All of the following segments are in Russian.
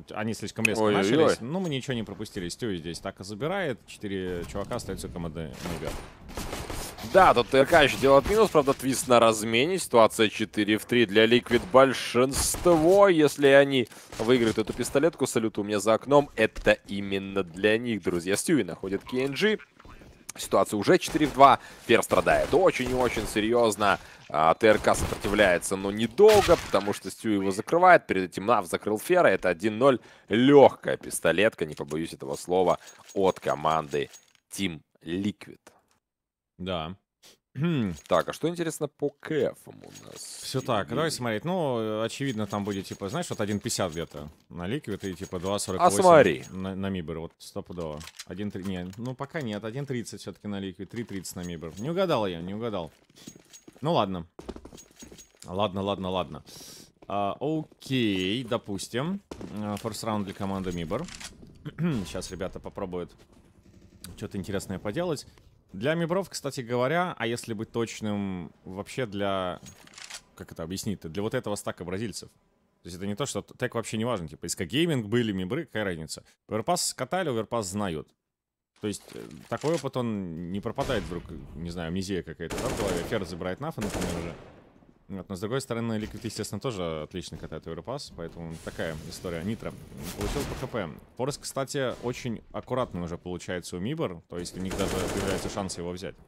они слишком резко Ой-ой-ой. начались. Но мы ничего не пропустили. Стюи здесь так и забирает. 4 чувака остаются команды наверх. Да, тут ТРК еще делает минус, правда, твист на размене. Ситуация 4 в 3 для Liquid. Большинство, если они выиграют эту пистолетку, салют у меня за окном, это именно для них, друзья. Стюи находит KNG. Ситуация уже 4 в 2. Фер страдает очень и очень серьезно. ТРК сопротивляется, но недолго, потому что Стю его закрывает. Перед этим Нав закрыл Фера. Это 1-0. Легкая пистолетка, не побоюсь этого слова, от команды Team Liquid. Да. Так, а что интересно по кэфам у нас? Все так, давай смотреть. Ну, очевидно, там будет, типа, знаешь, вот 1.50 где-то на Liquid и, типа, 2.48 А смотри. на Мибер. Вот, стопудово. 1.3, не, ну, пока нет. 1.30 все-таки на Liquid, 3.30 на Мибер. Не угадал я, не угадал. Ну, ладно. Ладно. Окей, допустим. Форс раунд для команды Мибер. Сейчас ребята попробуют что-то интересное поделать. Для мибров, кстати говоря, а если быть точным, вообще для... Как это объяснить-то? Для вот этого стака бразильцев. То есть это не то, что тег вообще не важен. Типа, СК Гейминг были мибры, какая разница? Оверпас скатали, оверпас знают. То есть такой опыт, он не пропадает вдруг, не знаю, амнезия какая-то, да, в голове. Фер забирает нафа, например, уже. Вот, но с другой стороны, Liquid, естественно, тоже отлично катает Overpass, поэтому такая история. Нитро получил по ХП. Форест, кстати, очень аккуратно уже получается у Мибор, то есть у них даже появляется шанс его взять.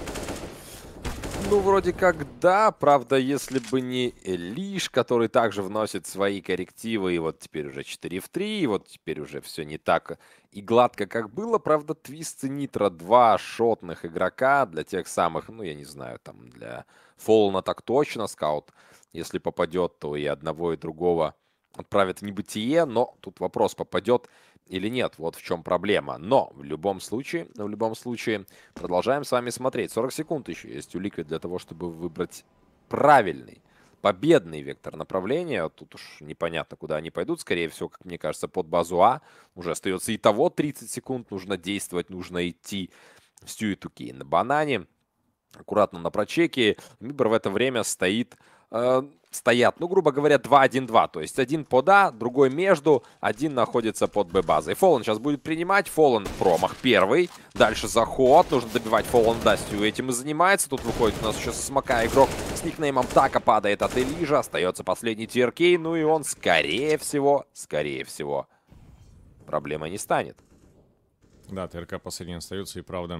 Ну, вроде как да, правда, если бы не Элиш, который также вносит свои коррективы, и вот теперь уже 4 в 3, и вот теперь уже все не так и гладко, как было. Правда, Твист и Нитро, два шотных игрока для тех самых, ну, я не знаю, там, для Фоллана так точно, Скаут, если попадет, то и одного, и другого отправят в небытие, но тут вопрос, попадет или нет, вот в чем проблема. Но в любом случае, продолжаем с вами смотреть. 40 секунд еще есть у Liquid для того, чтобы выбрать правильный, победный вектор направления. Тут уж непонятно, куда они пойдут. Скорее всего, как мне кажется, под базу А. Уже остается и того 30 секунд. Нужно действовать, нужно идти. Стью и Туки на банане. Аккуратно на прочеке. Мибр в это время стоят, ну, грубо говоря, 2-1-2. То есть один под А, другой между, один находится под Б-базой. Фоллан сейчас будет принимать. Фоллан промах первый. Дальше заход. Нужно добивать Фоллан. Да, Стью этим и занимается. Тут выходит у нас еще Смока игрок с никнеймом Така. Падает от Элижа. Остается последний TRK. Ну и он, скорее всего, проблемой не станет. Да, ТРК последний остается, и правда.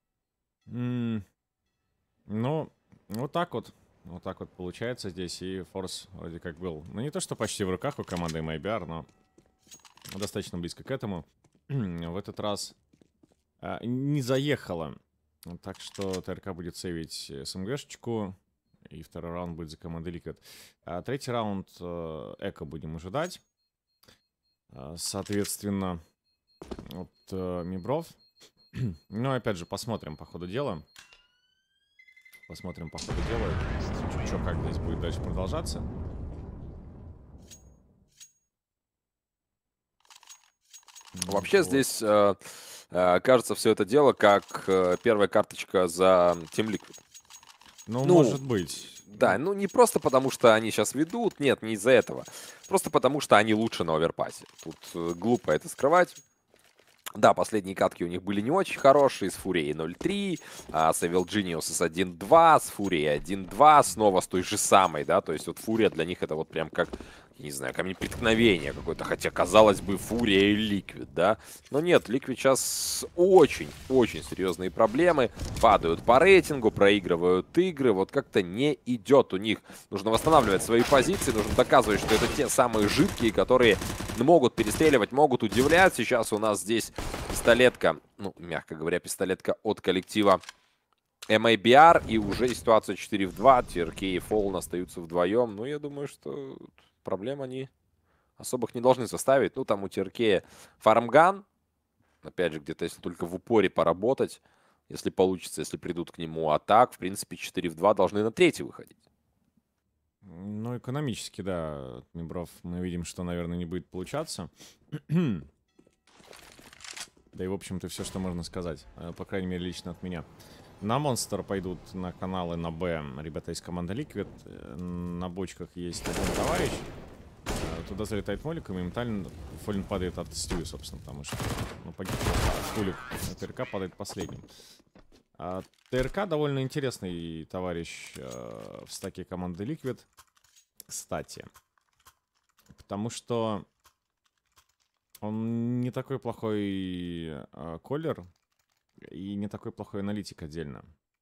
Ну, вот так вот. Вот так вот получается здесь. И форс вроде как был. Ну, не то, что почти в руках у команды MIBR, но достаточно близко к этому. В этот раз не заехало. Так что ТРК будет сейвить СМГшечку. И второй раунд будет за командой Liquid. Третий раунд Эко будем ожидать. Соответственно, от Мибров. Ну, опять же, посмотрим по ходу дела. Посмотрим по ходу дела, что как здесь будет дальше продолжаться. Вообще вот. Здесь кажется все это дело как первая карточка за Team Liquid. Ну, может быть. Да, ну не просто потому, что они сейчас ведут, нет, не из-за этого. Просто потому, что они лучше на оверпассе. Тут глупо это скрывать. Да, последние катки у них были не очень хорошие. С Фурией 0-3, с Evil Genius с 1-2, с Фурией 1-2, снова с той же самой, да. То есть вот Фурия для них это вот прям как, не знаю, камень преткновения какой-то. Хотя, казалось бы, Фурия и Liquid, да. Но нет, Liquid сейчас очень-очень серьезные проблемы. Падают по рейтингу, проигрывают игры. Вот как-то не идет у них. Нужно восстанавливать свои позиции, нужно доказывать, что это те самые жидкие, которые могут перестреливать, могут удивлять. Сейчас у нас здесь пистолетка, ну, мягко говоря, пистолетка от коллектива MIBR. И уже ситуация 4 в 2. TRK и Фоллан остаются вдвоем. Ну, я думаю, что проблем они особых не должны составить. Ну, там у TRK фармган. Опять же, где-то, если только в упоре поработать, если получится, если придут к нему. А так, в принципе, 4 в 2 должны на третий выходить. Ну, экономически, да, от Мибров мы видим, что, наверное, не будет получаться. Да и, в общем-то, все, что можно сказать. По крайней мере, лично от меня. На Монстр пойдут на каналы на Б ребята из команды Liquid. На бочках есть один товарищ. туда залетает молик, и моментально Фолин падает от Стюи, собственно, потому что погиб Фулик, ТРК падает последним. ТРК довольно интересный товарищ в стаке команды Liquid, кстати. Потому что он не такой плохой коллер и не такой плохой аналитик отдельно.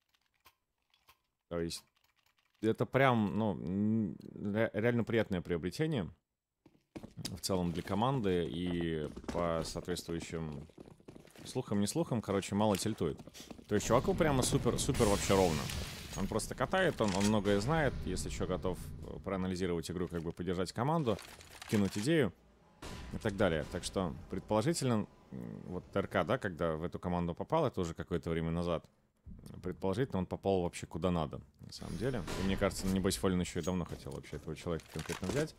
То есть это прям, ну, реально приятное приобретение в целом для команды, и по соответствующим слухам, не слухам, короче, мало тильтует. То есть чуваку прямо супер вообще ровно. Он просто катает, он многое знает, если еще готов проанализировать игру, как бы поддержать команду, кинуть идею и так далее. Так что, предположительно, вот ТРК, да, когда в эту команду попал, это уже какое-то время назад, предположительно, он попал вообще куда надо, на самом деле. И мне кажется, небось, Фолин еще и давно хотел вообще этого человека конкретно взять.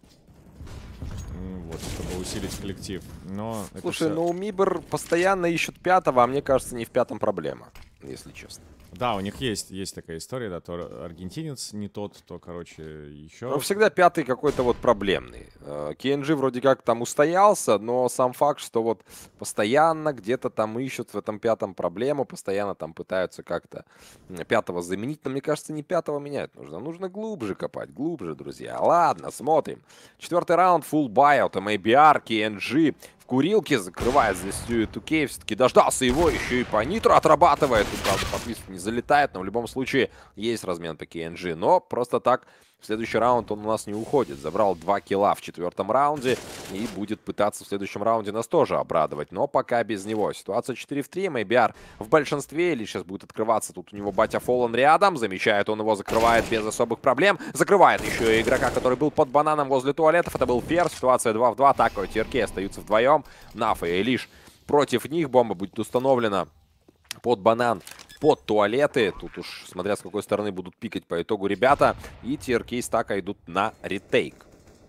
Вот, чтобы усилить коллектив. Но слушай, ну Мибор постоянно ищут пятого, а мне кажется, не в пятом проблема, если честно. Да, у них есть такая история, да, то аргентинец не тот, то, короче, еще... Но всегда пятый какой-то вот проблемный. KNG вроде как там устоялся, но сам факт, что вот постоянно где-то там ищут в этом пятом проблему, постоянно там пытаются как-то пятого заменить, но мне кажется, не пятого менять нужно. Нужно глубже копать, глубже, друзья. Ладно, смотрим. 4-й раунд, full buyout, MABR, KNG... В курилке закрывает здесь 2K, все-таки дождался его, еще и по нитро отрабатывает. Тут, правда, подписка не залетает, но в любом случае есть размен по KNG. Но просто так в следующий раунд он у нас не уходит. Забрал 2 килла в 4-м раунде и будет пытаться в следующем раунде нас тоже обрадовать. Но пока без него. Ситуация 4-3, MABR в большинстве. Или сейчас будет открываться. Тут у него батя Фоллен рядом. Замечает он его, закрывает без особых проблем. Закрывает еще и игрока, который был под бананом возле туалетов. Это был Фер. Ситуация 2 в 2. Так, TRK остаются вдвоем. Нафа и Элиш против них. Бомба будет установлена под банан, под туалеты. Тут уж смотря с какой стороны будут пикать по итогу ребята. И TRK стака идут на ретейк.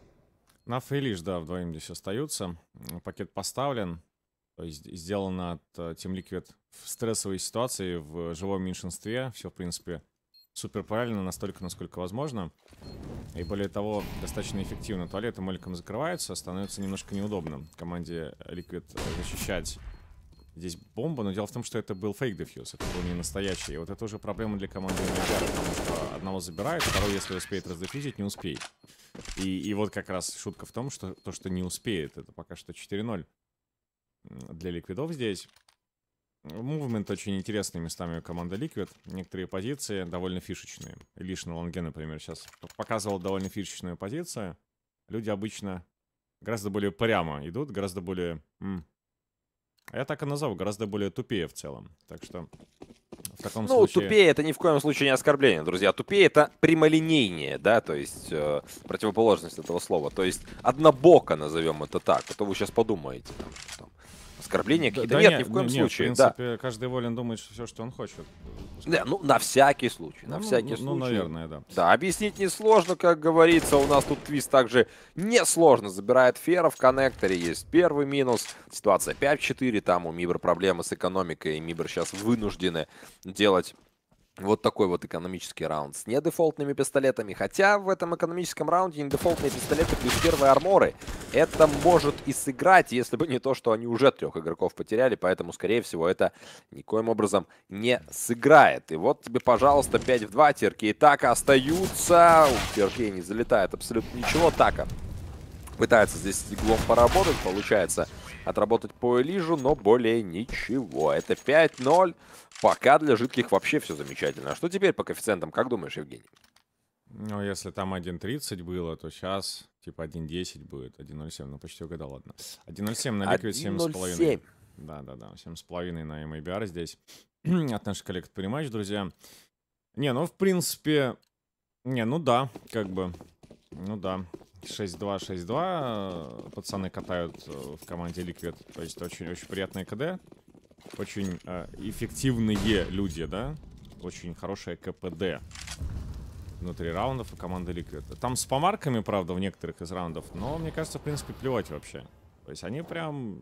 Наф и Элиш, да, вдвоем здесь остаются. Пакет поставлен. То есть сделано от Team Liquid в стрессовой ситуации, в живом меньшинстве. Все, в принципе, супер правильно, настолько, насколько возможно. И более того, достаточно эффективно. Туалеты моликом закрываются, становится немножко неудобно команде Liquid защищать здесь бомбу. Но дело в том, что это был фейк-дефьюз, это был не настоящий. И вот это уже проблема для команды MABR, потому что одного забирает, второй, если успеет раздефьюзить, не успеет. И вот как раз шутка в том, что то, что не успеет, это пока что 4-0 для ликвидов здесь. Мувмент очень интересный местами у команды Liquid. Некоторые позиции довольно фишечные. Лишь на лонге, например, сейчас показывал довольно фишечную позицию. Люди обычно гораздо более прямо идут, гораздо более... Я так и назову, гораздо более тупее в целом. Так что в таком случае... тупее это ни в коем случае не оскорбление, друзья. Тупее это прямолинейнее, да, то есть противоположность этого слова. То есть однобоко, назовем это так. А то вы сейчас подумаете, там, оскорбления какие-то. Да, нет, ни в коем случае. В принципе, каждый волен думает все, что он хочет. Да, ну, на всякий случай, на всякий случай. Ну, наверное, да. Да, объяснить несложно, как говорится. У нас тут твист также несложно. Забирает Фера в коннекторе. Есть первый минус. Ситуация 5-4. Там у Мибр проблемы с экономикой. И Мибр сейчас вынуждены делать вот такой вот экономический раунд с недефолтными пистолетами. Хотя в этом экономическом раунде недефолтные пистолеты плюс первые арморы. Это может и сыграть, если бы не то, что они уже 3 игроков потеряли. Поэтому, скорее всего, это никоим образом не сыграет. И вот тебе, пожалуйста, 5 в 2. TRK так остаются. У TRK не залетает абсолютно ничего. Така пытается здесь с иглом поработать. Получается отработать по Элижу, но более ничего. Это 5-0. Пока для жидких вообще все замечательно. А что теперь по коэффициентам, как думаешь, Евгений? Ну, если там 1.30 было, то сейчас типа 1.10 будет. 1.07, ну почти угадал, ладно. 1.07 на Liquid 7.5. Да, 7.5 на MABR здесь. От наших коллег Приматч, друзья. Не, ну в принципе... Не, ну да, как бы... Ну да. 6-2, 6-2 пацаны катают в команде Liquid. То есть очень-очень приятные КД. Очень эффективные люди, да? Очень хорошее КПД внутри раундов у команды Liquid. Там с помарками, правда, в некоторых из раундов. Но, мне кажется, в принципе, плевать вообще. То есть они прям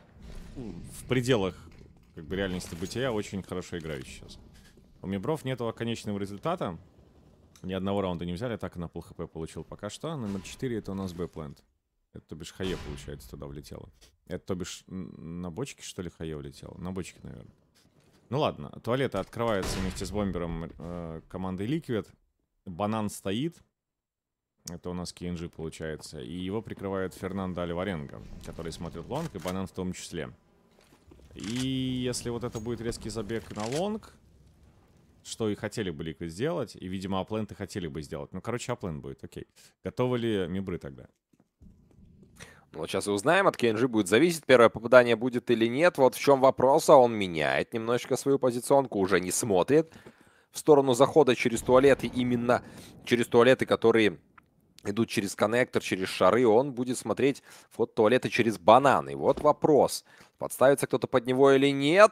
в пределах как бы реальности бытия очень хорошо играют сейчас. У Мибров нет конечного результата. Ни одного раунда не взяли, так и на пол хп получил пока что. Номер 4 это у нас Б-плент. Это, то бишь, Хае, получается, туда влетело. Это, то бишь, на бочке, что ли, Хае влетело? На бочке, наверное. Ну ладно, туалеты открываются вместе с бомбером команды Liquid. Банан стоит. Это у нас KNG получается. И его прикрывает Фернандо Альваренго, который смотрит лонг, и Банан в том числе. И если вот это будет резкий забег на лонг, что и хотели бы Liquid сделать, и, видимо, апленты хотели бы сделать. Ну, короче, аплент будет, окей. Готовы ли мибры тогда? Ну, вот сейчас и узнаем, от KNG будет зависеть, первое попадание будет или нет. Вот в чем вопрос, а он меняет немножечко свою позиционку, уже не смотрит в сторону захода через туалеты, именно через туалеты, которые идут через коннектор, через шары, он будет смотреть вход туалета через бананы. Вот вопрос, подставится кто-то под него или нет.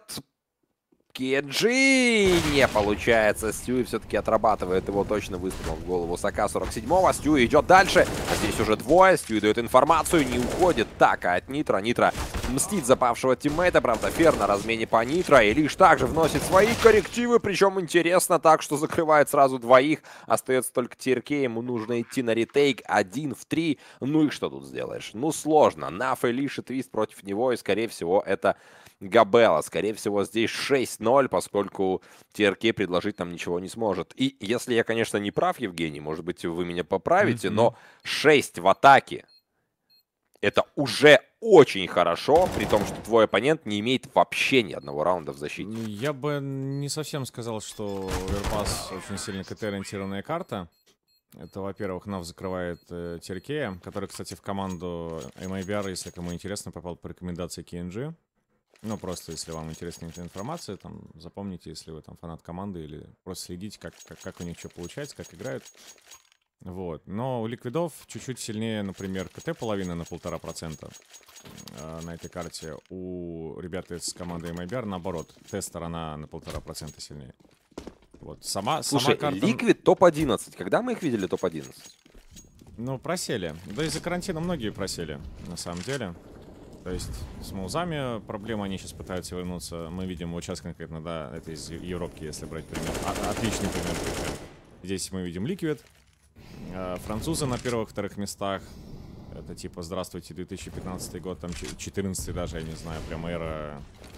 KNG не получается. Стюи все-таки отрабатывает его точно выстрелом в голову Сока 47-го. Стюи идет дальше. А здесь уже двое. Стюи дает информацию. Не уходит. Так, а от Нитро. Нитро мстит запавшего тиммейта. Правда, Фер на размене по Нитро. И лишь также вносит свои коррективы. Причем интересно так, что закрывает сразу двоих. Остается только ТРК. Ему нужно идти на ретейк. 1 в 3. Ну и что тут сделаешь? Ну сложно. Наф и Лиш и Твист против него. И скорее всего это Габелла. Скорее всего, здесь 6-0, поскольку ТРК предложить нам ничего не сможет. И если я, конечно, не прав, Евгений, может быть, вы меня поправите, но 6 в атаке — это уже очень хорошо, при том, что твой оппонент не имеет вообще ни одного раунда в защите. Я бы не совсем сказал, что Overpass очень сильно КТ-ориентированная карта. Это, во-первых, Нав закрывает Теркея, который, кстати, в команду MIBR, если кому интересно, попал по рекомендации KNG. Ну, просто, если вам интересна эта информация, там, запомните, если вы там фанат команды, или просто следите, как у них что получается, как играют. Вот. Но у ликвидов чуть-чуть сильнее, например, КТ половина на 1,5% на этой карте. У ребят из команды MIBR, наоборот, Т-сторона на 1,5% сильнее. Вот. Слушай, карта... Liquid топ-11. Когда мы их видели топ-11? Ну, просели. Да из-за карантина многие просели, на самом деле. То есть с маузами проблемы, они сейчас пытаются вернуться. Мы видим вот сейчас конкретно, да, это из Европки, если брать пример. Отличный пример. Здесь мы видим Liquid. Французы на первых-вторых местах. Это типа, здравствуйте, 2015 год, там 14 даже, я не знаю, прям эра...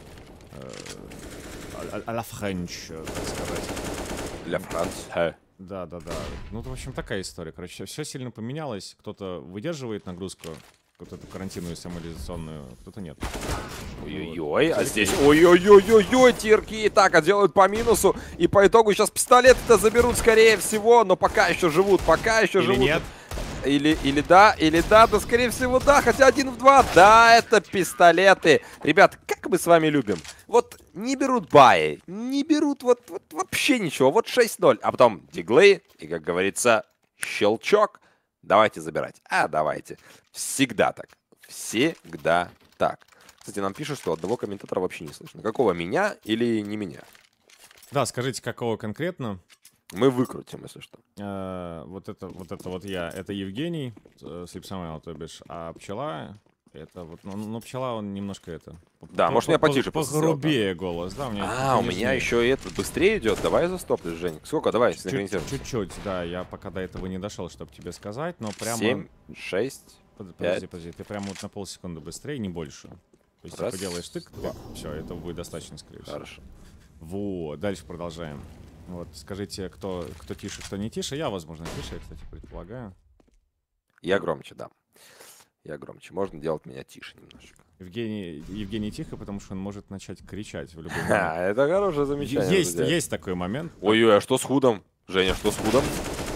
а-ля Френч, так сказать. Для Франции. Да. Ну, в общем, такая история. Короче, все сильно поменялось. Кто-то выдерживает нагрузку, вот эту карантинную самолизационную, кто-то нет. Ой-ой-ой, а здесь ой-ой-ой-ой-ой, тирки так, делают по минусу. И по итогу сейчас пистолеты-то заберут, скорее всего, но пока еще живут, Или нет? Или да, да, скорее всего, да, хотя 1 в 2, да, это пистолеты. Ребят, как мы с вами любим, вот не берут баи, не берут вот вообще ничего, вот 6-0, а потом диглы, и, как говорится, щелчок. Давайте забирать. Давайте. Всегда так. Всегда так. Кстати, нам пишут, что одного комментатора вообще не слышно. Какого, меня или не меня? Да, скажите, какого конкретно? Мы выкрутим, если что. Вот это я. Это Евгений, Слепсамайл, то бишь. А пчела, это вот, ну пчела, он немножко это... Да, может, я потише погрубее голос, да? У меня еще и это быстрее идет. Давай застоплю, Жень. Сколько? Давай, синхронизируем. Чуть-чуть, да. Я пока до этого не дошел, чтобы тебе сказать, но прямо... 7, 6, Подожди. Ты прямо вот на полсекунды быстрее, не больше. То есть, раз, типа, делаешь тык, все, этого будет достаточно, скорее всего. Хорошо. Вот, дальше продолжаем. Вот, скажите, кто тише, кто не тише. Я, возможно, тише, я, кстати, предполагаю. Я громче, да. Я громче. Можно делать меня тише немножечко. Евгений тихо, потому что он может начать кричать в любой момент. Это хорошее замечание. Есть такой момент. Ой-ой, а что с худом? Женя, что с худом?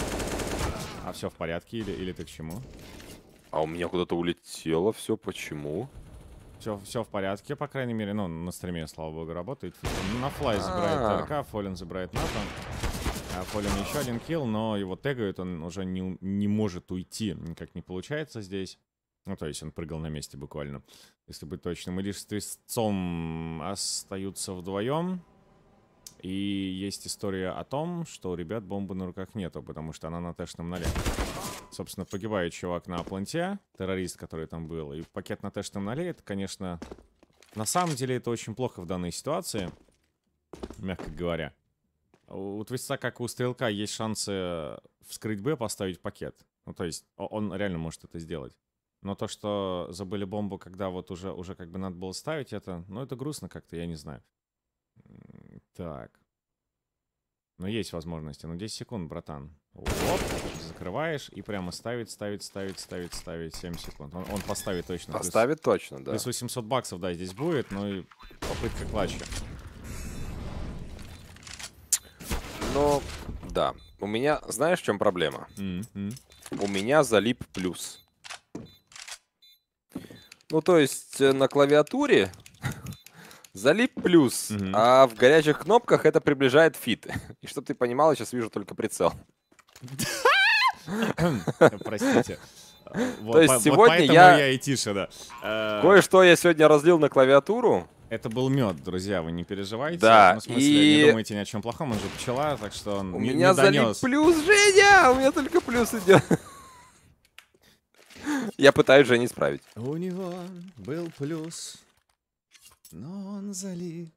А все в порядке или ты к чему? А у меня куда-то улетело все. Почему? Все в порядке, по крайней мере. Ну, на стриме, слава богу, работает. На флай забирает ТРК, Фоллен забирает НАТО. А Фоллен еще один килл, но его тегают, он уже не может уйти. Никак не получается здесь. Ну, то есть он прыгал на месте буквально, если быть точным. И лишь с Твистцом остаются вдвоем. И есть история о том, что у ребят бомбы на руках нету, потому что она на тэшном нале. Собственно, погибает чувак на планте, террорист, который там был. И пакет на тэшном нале, это, конечно... На самом деле, это очень плохо в данной ситуации, мягко говоря. У Твистца, как и у Стрелка, есть шансы вскрыть Б, поставить пакет. Ну, то есть, он реально может это сделать. Но то, что забыли бомбу, когда вот уже как бы надо было ставить это, ну, это грустно как-то, я не знаю. Так. Но есть возможности. Ну, 10 секунд, братан. Оп, закрываешь и прямо ставить 7 секунд. Он поставит точно. Поставит точно, да. Плюс 800 баксов, да, здесь будет, ну и попытка клатча. Ну, да. У меня, знаешь, в чем проблема? У меня залип плюс. Ну, то есть на клавиатуре залип плюс, а в горячих кнопках это приближает фит. И чтобы ты понимал, я сейчас вижу только прицел. Простите. То есть сегодня я и тише, да. Кое-что я сегодня разлил на клавиатуру. Это был мед, друзья, вы не переживайте. Да, ну, в смысле, не думайте ни о чем плохом, он же пчела, так что он у не меня залип донес. плюс, Женя! У меня только плюс идет. Я пытаюсь Жене исправить. У него был плюс, но он залип.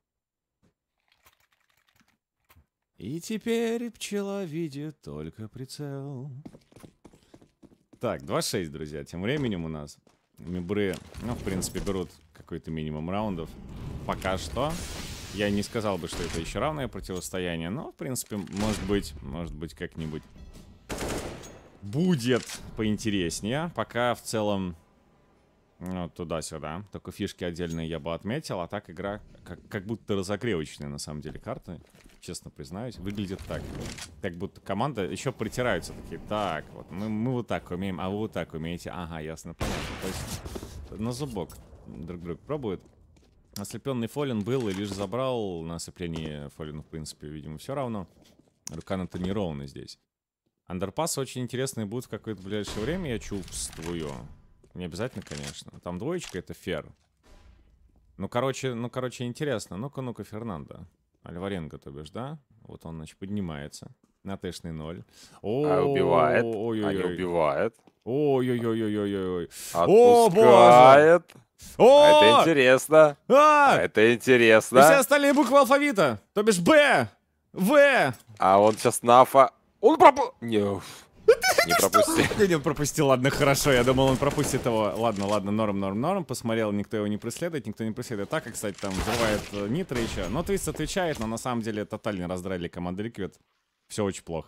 И теперь пчела видит только прицел. Так, 2-6, друзья. Тем временем у нас мибры, ну, в принципе, берут какой-то минимум раундов. Пока что. Я не сказал бы, что это еще равное противостояние, но, в принципе, может быть, как-нибудь будет поинтереснее. Пока в целом, ну, туда-сюда. Только фишки отдельные я бы отметил, а так игра как будто разогревочная, на самом деле, карты. Честно признаюсь, выглядит так. Как будто команда еще притираются такие. Так, вот мы вот так умеем, а вы вот так умеете. Ага, ясно, понятно. То есть на зубок друг пробуют. Ослепленный Фоллен был и лишь забрал на ослеплении Фоллену, в принципе, видимо, все равно. Рука натренирована здесь. Андерпассы очень интересные будут в какое-то ближайшее время, я чувствую. Не обязательно, конечно. Там двоечка, это фер. Ну, короче, интересно. Ну-ка, Фернандо. Альваренго, то бишь, да? Вот он, значит, поднимается. На тэшный 0. А убивает. Ой-ой-ой. А не убивает. Ой-ой-ой-ой-ой-ой. Отпускает. О! Это интересно. Это интересно. И все остальные буквы алфавита. То бишь Б, В. А он сейчас нафа... Он не пропустил. Я не пропустил, ладно, хорошо. Я думал, он пропустит его. Ладно, норм. Посмотрел, никто его не преследует, никто не преследует. Так, кстати, там взрывает Нитро еще. Но Твист отвечает, но на самом деле тотально раздрали команду Liquid. Все очень плохо.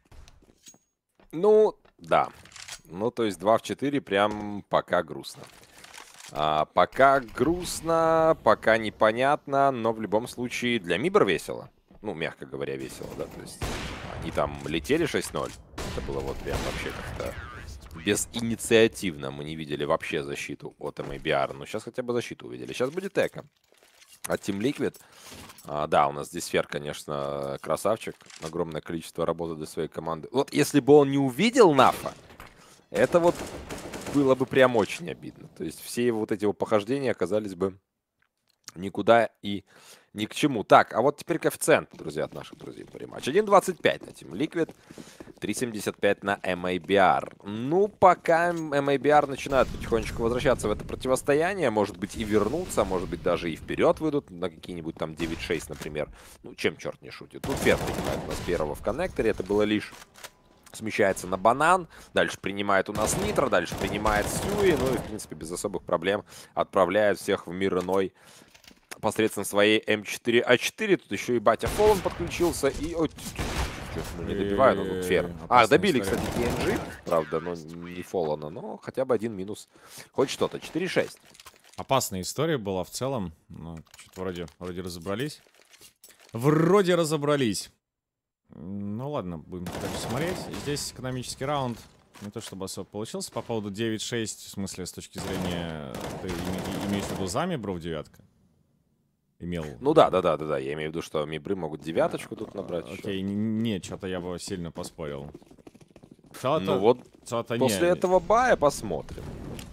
Ну, да. Ну, то есть 2 в 4 прям пока грустно. Пока грустно, пока непонятно, но в любом случае для Мибр весело. Ну, мягко говоря, весело, да. То есть они там летели 6-0. Это было вот прям вообще как-то безинициативно. Мы не видели вообще защиту от MABR. Но сейчас хотя бы защиту увидели. Сейчас будет эко. От Team Liquid. Да, у нас здесь Фер, конечно, красавчик. Огромное количество работы для своей команды. Вот если бы он не увидел Нафа, это вот было бы прям очень обидно. То есть все его вот эти его похождения оказались бы никуда и ни к чему. Так, а вот теперь коэффициент, друзья, от наших друзей по рематчу. 1.25 на Team Liquid, 3.75 на MABR. Ну, пока MABR начинают потихонечку возвращаться в это противостояние, может быть и вернуться, может быть даже и вперед выйдут на какие-нибудь там 9-6, например. Ну, чем черт не шутит. Тут Фер принимает у нас первого в коннекторе, это было лишь... Смещается на банан, дальше принимает у нас Нитро, дальше принимает Сьюи, ну и, в принципе, без особых проблем отправляет всех в мир иной посредством своей М4А4. Тут еще и батя Фоллен подключился, и... Ой, что-то не добиваю, но тут Фер. Добили, кстати, TNG, правда, но не Фоллена, но хотя бы один минус. Хоть что-то, 4-6. Опасная история была в целом, но что-то вроде разобрались. Вроде разобрались. Ну ладно, будем дальше смотреть. Здесь экономический раунд не то чтобы особо получился. По поводу 9-6, в смысле, с точки зрения... Ты имеешь в виду за Мибров девятка? Имел. Ну да. Я имею в виду, что Мибры могут девяточку тут набрать. Окей, нет, что-то я бы сильно поспорил. Ну вот после этого бая посмотрим.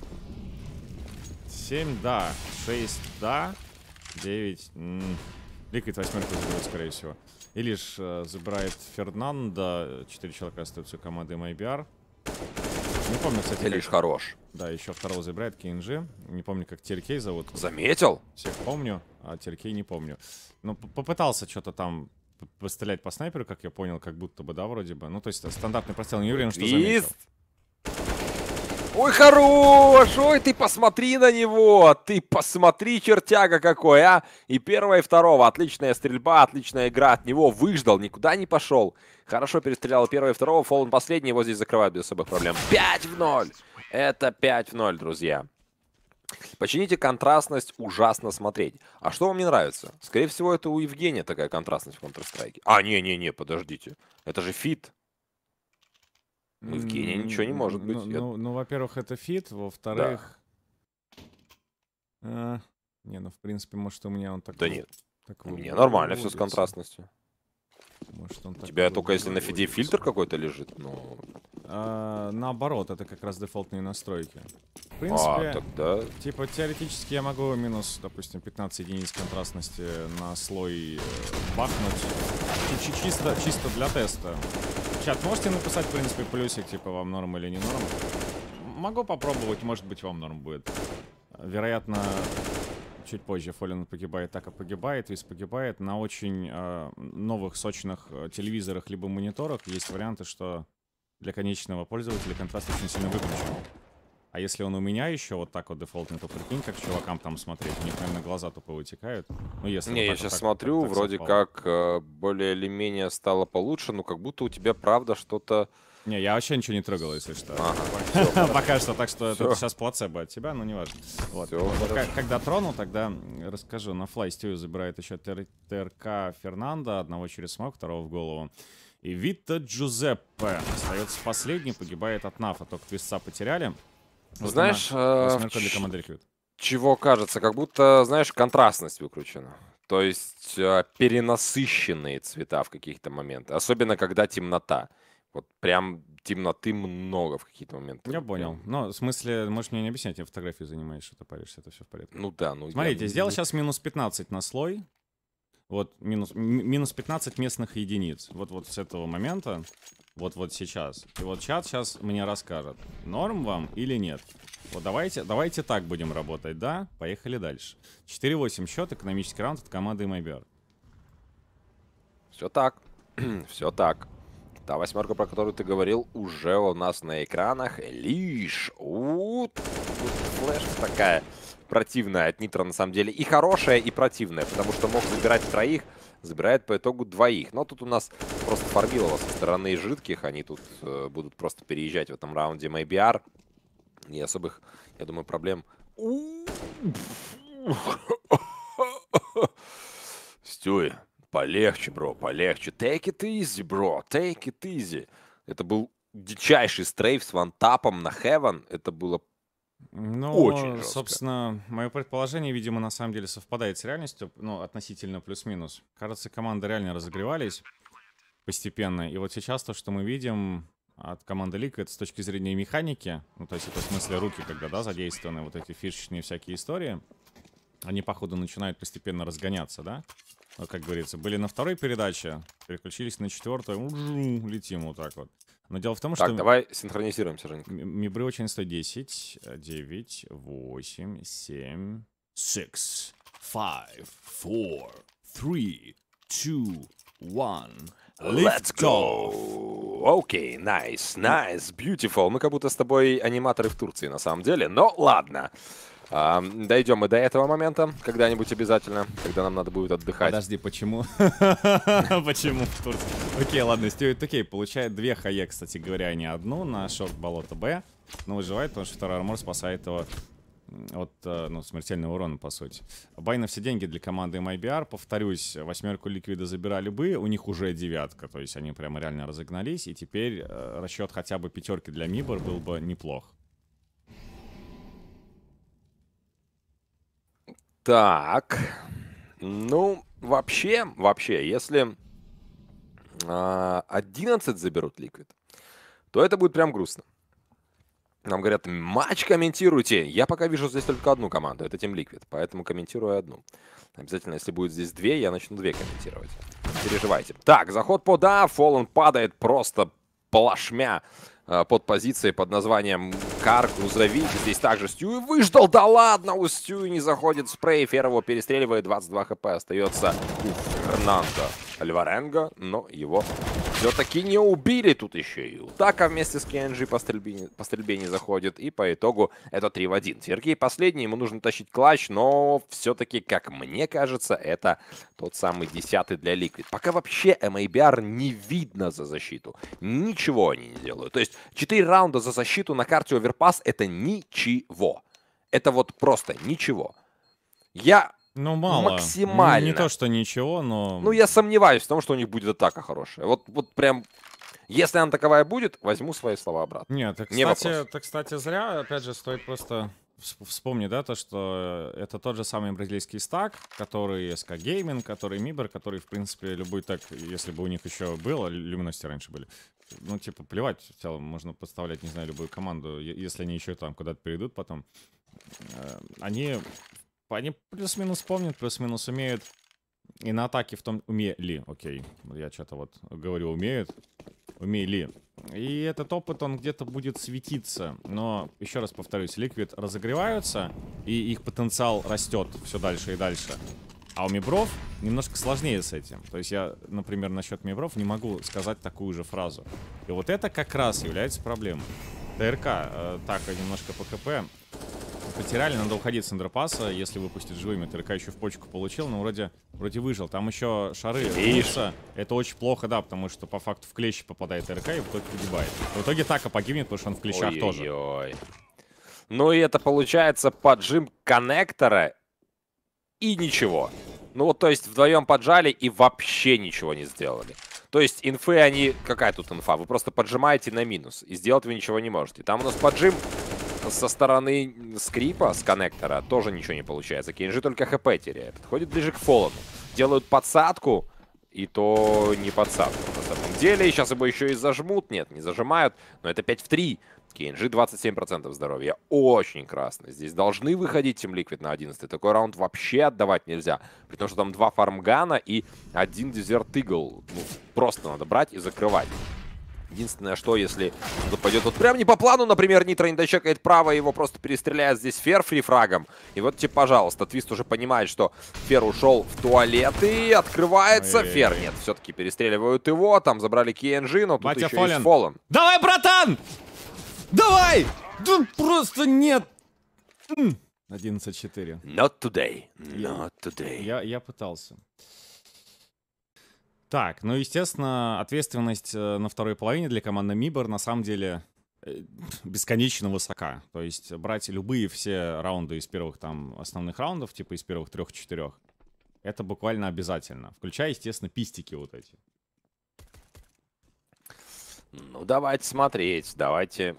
7, да. 6, да. 9. Liquid восьмерку заберет, скорее всего. И лишь забирает Фернандо. 4 человека остаются у команды MABR. Не помню, кстати. Лишь хорош. Да, еще второго забирает KNG. Не помню, как Теркей зовут. Заметил? Всех помню, а Теркей не помню. Но попытался что-то там пострелять по снайперу, как я понял, как будто бы, да, вроде бы. Ну, то есть стандартный прострел. Не уверен, что заметил. Ой, хорош! Ой, ты посмотри на него! Ты посмотри, чертяга какой, а! И первого, и второго. Отличная стрельба, отличная игра от него. Выждал, никуда не пошел. Хорошо перестрелял первого и второго. Fallen последний, его здесь закрывают без особых проблем. 5-0! Это 5-0, друзья. Почините контрастность, ужасно смотреть. А что вам не нравится? Скорее всего, это у Евгения такая контрастность в Counter-Strike. А, не-не-не, подождите. Это же фит. У Евгения ничего не может быть. Ну, во-первых, это фит. Во-вторых... Да. Не, ну, в принципе, может, у меня он такой... Да нет. такой У меня нормально все с улица. контрастностью. Может, он У такой тебя только если на фиде выводится. фильтр какой-то лежит, ну... Наоборот, это как раз дефолтные настройки. В принципе, тогда... типа, теоретически я могу минус, допустим, 15 единиц контрастности на слой бахнуть. Чисто для теста. Чат, можете написать, в принципе, плюсик, типа, вам норм или не норм? Могу попробовать, может быть, вам норм будет. Вероятно, чуть позже Fallen погибает, так и погибает, Виз погибает. На очень новых, сочных телевизорах либо мониторах есть варианты, что для конечного пользователя контраст очень сильно выключен. А если он у меня еще вот так вот дефолтный, то прикинь, как чувакам там смотреть. У них, наверное, глаза тупо вытекают. Ну, если Не, вот я так сейчас вот смотрю, так вроде совпало. как более или менее стало получше, но как будто у тебя правда что-то... Не, я вообще ничего не трогал, если что. Ага, Пока что, так что Всё. это сейчас плацебо от тебя, но неважно. Вот. Всё Вот хорошо. когда трону, тогда расскажу. На флай Стью забирает еще ТРК Фернандо, одного через смог, второго в голову. И Витто Джузеппе остается последний, погибает от нафа. Только твистца потеряли. Вот Знаешь, она, восьмерка для команды Liquid. чего кажется? Как будто, знаешь, контрастность выключена. То есть перенасыщенные цвета в каких-то моментах. Особенно, когда темнота. Вот прям темноты много в какие-то моменты. Я Вот понял. прям. Ну, в смысле, можешь мне не объяснять, я фотографию занимаешь, что ты паришься, это все в порядке. Ну да, ну Смотрите, я... сделал сейчас минус 15 на слой. Вот минус 15 местных единиц. Вот с этого момента, вот сейчас. И вот чат сейчас мне расскажет, норм вам или нет. Вот давайте так будем работать, да? Поехали дальше. 4-8 счет, экономический раунд от команды MyBear. Все так. Все так. Та восьмерка, про которую ты говорил, уже у нас на экранах. Лишь. Тут флеш такая противная от Нитро на самом деле. И хорошая, и противная. Потому что мог забирать троих, забирает по итогу двоих. Но тут у нас просто фармилово со стороны жидких. Они тут будут просто переезжать в этом раунде MyBR. И особых, я думаю, проблем... Стюй. Полегче, бро, полегче. Take it easy, бро, take it easy. Это был дичайший стрейф с вантапом на Heaven. Это было Ну, очень жестко. собственно, мое предположение, видимо, на самом деле совпадает с реальностью, ну, относительно плюс-минус. Кажется, команды реально разогревались постепенно. И вот сейчас то, что мы видим от команды Liquid с точки зрения механики, ну, то есть это в смысле руки, когда, да, задействованы вот эти фишечные всякие истории, они, походу, начинают постепенно разгоняться, да? Ну, как говорится, были на второй передаче, переключились на четвертую, летим вот так вот. Но дело в том, Так, что давай синхронизируемся, Женька. мибры очень стоят 10, 9, 8, 7, 6, 5, 4, 3, 2, 1. Let's go! Окей, nice, beautiful. Мы как будто с тобой аниматоры в Турции, на самом деле. Но ладно. Дойдем мы до этого момента когда-нибудь обязательно, когда нам надо будет отдыхать. Подожди, почему? Почему в Турции? Окей, ладно, Стюарт окей, получает 2 хае, кстати говоря, а не одну на шорт болото Б. Но выживает, потому что второй армор спасает его от ну, смертельного урона, по сути. Бай на все деньги для команды MyBR. Повторюсь, восьмерку Ликвида забирали бы, у них уже 9, то есть они прямо реально разогнались. И теперь расчет хотя бы 5 для Мибор был бы неплох. Так, ну, вообще, если 11 заберут Liquid, то это будет прям грустно. Нам говорят, матч комментируйте. Я пока вижу здесь только одну команду, это Team Liquid, поэтому комментирую одну. Обязательно, если будет здесь 2, я начну 2 комментировать. Не переживайте. Так, заход под А, Fallen падает просто плашмя под позицией под названием Кар, грузовик. Здесь также Стюи выждал. Да ладно, у Стюи не заходит спрей. Фер его перестреливает, 22 хп остается у Фернандо. Альваренго, но его все-таки не убили. Тут еще и Утака вместе с KNG по стрельбе не заходит. И по итогу это 3 в 1. Сергей последний, ему нужно тащить клатч, но все-таки, как мне кажется, это тот самый 10-й для Liquid. Пока вообще MABR не видно за защиту. Ничего они не делают. То есть 4 раунда за защиту на карте Overpass — это ничего. Это вот просто ничего. Я Ну, мало. максимально. Не то, что ничего, но... Ну, я сомневаюсь в том, что у них будет атака хорошая. Вот прям, если она таковая будет, возьму свои слова обратно. Нет, это, кстати, зря. Опять же, стоит просто вспомнить, да, то, что это тот же самый бразильский стак, который SK Gaming, который Mibor, который, в принципе, любой так, если бы у них еще было, Люминости раньше были, ну, типа, плевать, в целом, можно подставлять, не знаю, любую команду, если они еще там куда-то перейдут потом. Они плюс-минус помнят, плюс-минус умеют. И на атаке в том... Умели, окей. Я что-то вот говорю, умеют. Умели. И этот опыт, он где-то будет светиться. Но, еще раз повторюсь, Liquid разогреваются, и их потенциал растет все дальше и дальше. А у Мибров немножко сложнее с этим. То есть я, например, насчет Мибров не могу сказать такую же фразу. И вот это как раз является проблемой. ТРК, так, немножко по КП. Потеряли, надо уходить с андерпаса, если выпустить живыми. ТРК еще в почку получил, но вроде выжил. Там еще шары рвутся. Это очень плохо, да, потому что по факту в клещи попадает ТРК и в итоге погибает. В итоге Така погибнет, потому что он в клещах тоже. Ну и это получается поджим коннектора и ничего. Ну вот, то есть вдвоем поджали и вообще ничего не сделали. То есть инфы они... Какая тут инфа? Вы просто поджимаете на минус, и сделать вы ничего не можете. Там у нас поджим со стороны скрипа, с коннектора, тоже ничего не получается. KNG только ХП теряет. Подходит ближе к Фоллану. Делают подсадку, и то не подсадку на самом деле. И сейчас его еще и зажмут. Нет, не зажимают, но это 5 в 3. KNG 27% здоровья. Очень красно. Здесь должны выходить Team Liquid на 11. Такой раунд вообще отдавать нельзя. При том, что там 2 фармгана и 1 Desert Eagle. Ну, просто надо брать и закрывать. Единственное, что если кто-то пойдет вот прям не по плану, например, Нитро не дочекает право, его просто перестреляет здесь Фер фрифрагом. И вот тебе, пожалуйста, Твист уже понимает, что Фер ушел в туалет и открывается. Фер, нет, все-таки перестреливают его, там забрали KNG, но тут Батя еще Фоллен. есть Фоллен. Давай, братан! Давай! Да просто нет! 11-4. Not today, not today. Я пытался. Так, ну, естественно, ответственность на второй половине для команды Mibor на самом деле бесконечно высока. То есть брать любые все раунды из первых там основных раундов, типа из первых 3-4, это буквально обязательно. Включая, естественно, пистики вот эти. Ну, давайте смотреть, давайте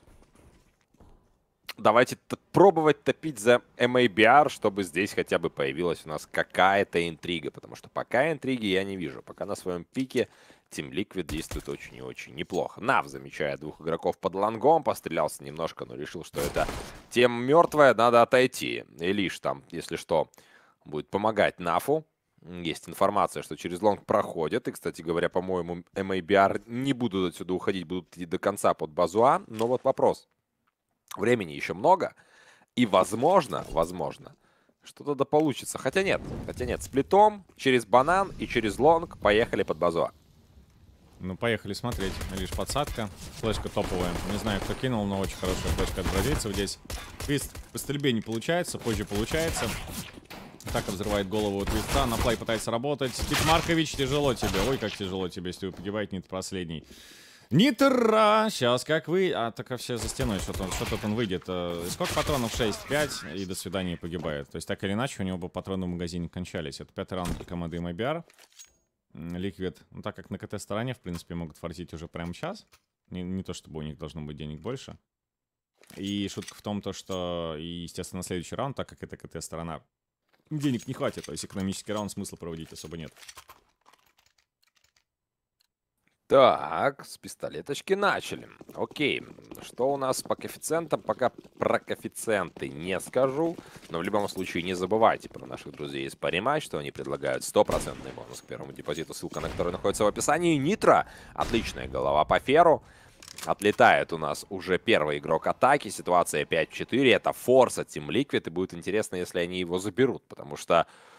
пробовать топить за MABR, чтобы здесь хотя бы появилась у нас какая-то интрига. Потому что пока интриги я не вижу. Пока на своем пике Team Liquid действует очень и очень неплохо. Нав замечает 2 игроков под лонгом. Пострелялся немножко, но решил, что это тема мертвая, надо отойти. И лишь там, если что, будет помогать Нафу. Есть информация, что через лонг проходят. И, кстати говоря, по-моему, MABR не будут отсюда уходить, будут идти до конца под базуа. Но вот вопрос. Времени еще много, и возможно, что-то да получится. Хотя нет, сплитом, через банан и через лонг поехали под базу. Ну, поехали смотреть. Лишь подсадка. Флешка топовая. Не знаю, кто кинул, но очень хорошая флешка от бразильцев здесь. Твист по стрельбе не получается, позже получается. Так взрывает голову Твиста. На плей пытается работать. Стив Маркович, тяжело тебе. Ой, как тяжело тебе, если погибает Нит последний. Нитра! Сейчас как вы... А, так все за стеной. Что-то он выйдет. Сколько патронов? 6, 5. И до свидания, погибает. То есть так или иначе у него бы патроны в магазине кончались. Это 5-й раунд для команды MABR. Liquid. Ну, так как на КТ-стороне, в принципе, могут форсить уже прямо сейчас. Не то, чтобы у них должно быть денег больше. И шутка в том, что, естественно, на следующий раунд, так как это КТ-сторона, денег не хватит. То есть экономический раунд смысла проводить особо нет. Так, с пистолеточки начали. Окей, что у нас по коэффициентам? Пока про коэффициенты не скажу. Но в любом случае не забывайте про наших друзей из Parimatch, что они предлагают 100% бонус к первому депозиту, ссылка на который находится в описании. Нитро, отличная голова по Феру. Отлетает у нас уже первый игрок атаки. Ситуация 5-4. Это форс от Team Liquid. И будет интересно, если они его заберут. Потому что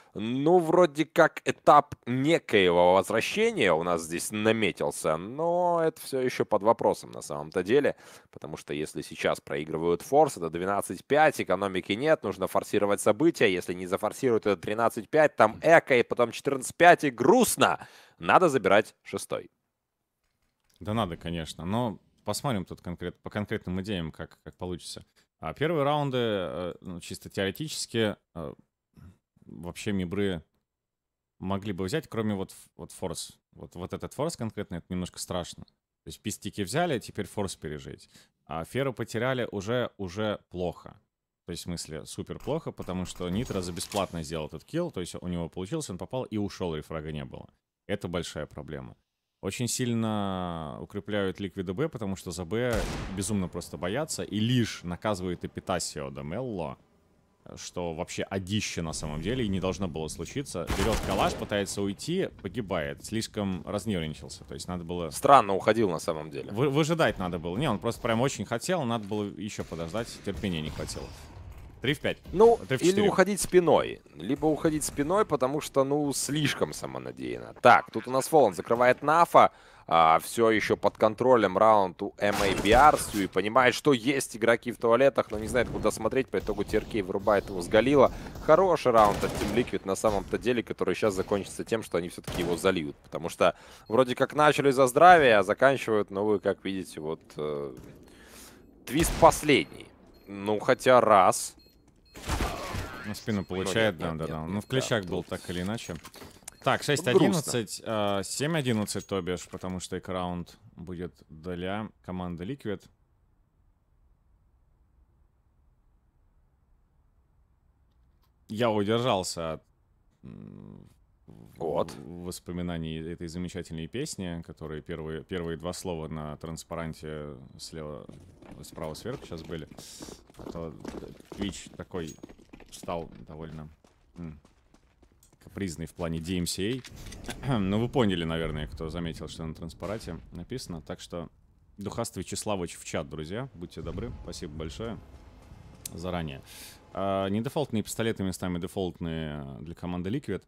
Ну, вроде как этап некоего возвращения у нас здесь наметился, но это все еще под вопросом на самом-то деле, потому что если сейчас проигрывают форс, это 12-5, экономики нет, нужно форсировать события, если не зафорсируют, это 13-5, там эко, и потом 14-5, и грустно. Надо забирать шестой. Да надо, конечно, но посмотрим тут по конкретным идеям, как получится. А первые раунды, ну, чисто теоретически, вообще мибры могли бы взять, кроме вот форс. Вот этот форс конкретно, это немножко страшно. То есть пистики взяли, теперь форс пережить. А феру потеряли уже плохо. То есть, в смысле, супер плохо, потому что Нитро за бесплатно сделал этот килл, то есть у него получился, он попал и ушел, рефрага не было. Это большая проблема. Очень сильно укрепляют ликвиды Б, потому что за Б безумно просто боятся, и лишь наказывает Эпитасио до Мелло, что вообще одище на самом деле, и не должно было случиться. Берет калаш, пытается уйти, погибает. Слишком разнервничался, то есть надо было... Странно уходил на самом деле. Выжидать надо было. Не, он просто прям очень хотел, надо было еще подождать, терпения не хватило. 3 в 5. Ну, 3 в 4. или уходить спиной. Либо уходить спиной, потому что, ну, слишком самонадеянно. Так, тут у нас Фоллен закрывает Нафа. Все еще под контролем раунд у MABR. И понимает, что есть игроки в туалетах, но не знает, куда смотреть. По итогу Теркей вырубает его с Галила. Хороший раунд от Team Liquid на самом-то деле, который сейчас закончится тем, что они все-таки его зальют. Потому что вроде как начали за здравие, а заканчивают, ну, вы как видите, вот... твист последний. Ну, хотя раз... На спину получает, да. Ну, в клещах был так или иначе. Так, 6-11, 7-11, то бишь, потому что экраунд будет для команды Liquid. Я удержался от воспоминаний этой замечательной песни, которые первые два слова на транспаранте справа сверху сейчас были. Twitch такой стал довольно капризный в плане DMCA. Ну, вы поняли, наверное, кто заметил, что на транспаранте написано. Так что Духас Вячеславович в чат, друзья. Будьте добры. Спасибо большое заранее. Не дефолтные пистолеты местами дефолтные для команды Liquid.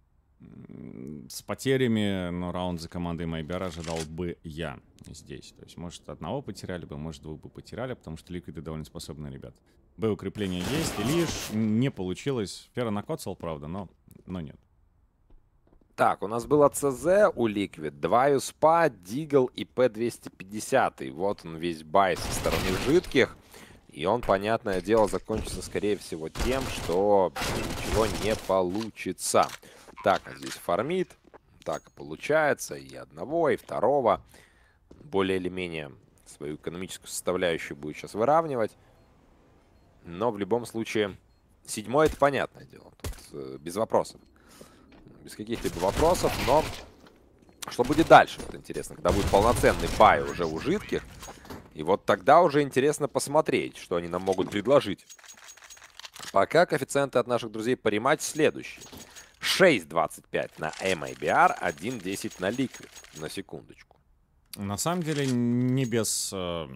С потерями, но раунд за командой MABR ожидал бы я здесь. То есть, может, одного потеряли бы, может, двух бы потеряли, потому что Ликвиды довольно способные ребята. Укрепление есть, и лишь не получилось. Фера накоцал, правда, но нет. Так, у нас было ЦЗ у Liquid, 2 ЮСПА, Дигл и П-250. Вот он весь бай со стороны жидких. И он, понятное дело, закончится, скорее всего, тем, что ничего не получится. Так, а здесь фармит. Так, получается и одного, и второго. Более или менее свою экономическую составляющую будет сейчас выравнивать. Но в любом случае, седьмой — это понятное дело. Тут без вопросов. Без каких-либо вопросов, но что будет дальше? Вот интересно, когда будет полноценный бай уже у жидких. И вот тогда уже интересно посмотреть, что они нам могут предложить. Пока коэффициенты от наших друзей по рематчу следующие. 6.25 на MABR, 1.10 на Liquid. На секундочку. На самом деле не без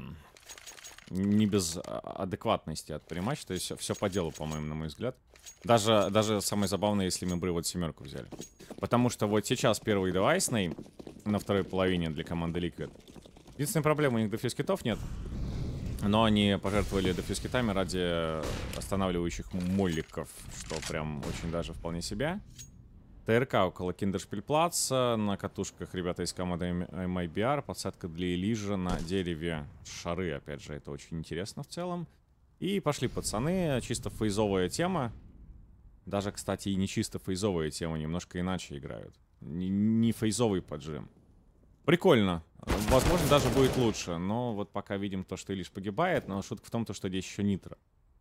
адекватности от прематча. То есть все по делу, по-моему, на мой взгляд. Даже самое забавное, если мы бы вот семерку взяли. Потому что вот сейчас первый девайсный на второй половине для команды Liquid. Единственная проблема, у них дефьюз китов нет. Но они пожертвовали дефьюз китами ради останавливающих молликов, что прям очень даже вполне себе. ТРК около Киндершпильплаца. На катушках ребята из команды MABR. Подсадка для Элижа на дереве. Шары, опять же, это очень интересно в целом. И пошли пацаны. Чисто фейзовая тема. Даже, кстати, и не чисто фейзовая тема. Немножко иначе играют. Не фейзовый поджим. Прикольно. Возможно, даже будет лучше. Но вот пока видим то, что Элиш погибает. Но шутка в том, что здесь еще Нитро.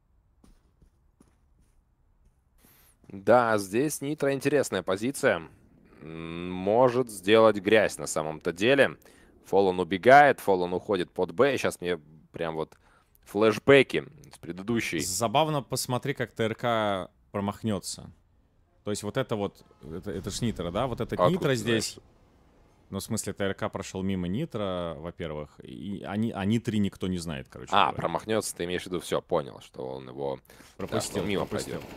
Да, здесь Нитро интересная позиция. Может сделать грязь на самом-то деле. Фоллен убегает, Фоллен уходит под Б. Сейчас мне прям вот флешбеки с предыдущей. Забавно, посмотри, как ТРК промахнется. То есть вот это вот, это ж Нитро, да? Вот этот Нитро здесь. Ну, в смысле, ТРК прошел мимо Нитро, во-первых. И о Нитре никто не знает, короче. Промахнется, ты имеешь в виду, все, понял, что он его пропустил. Да, мимо пропустил. пойдет.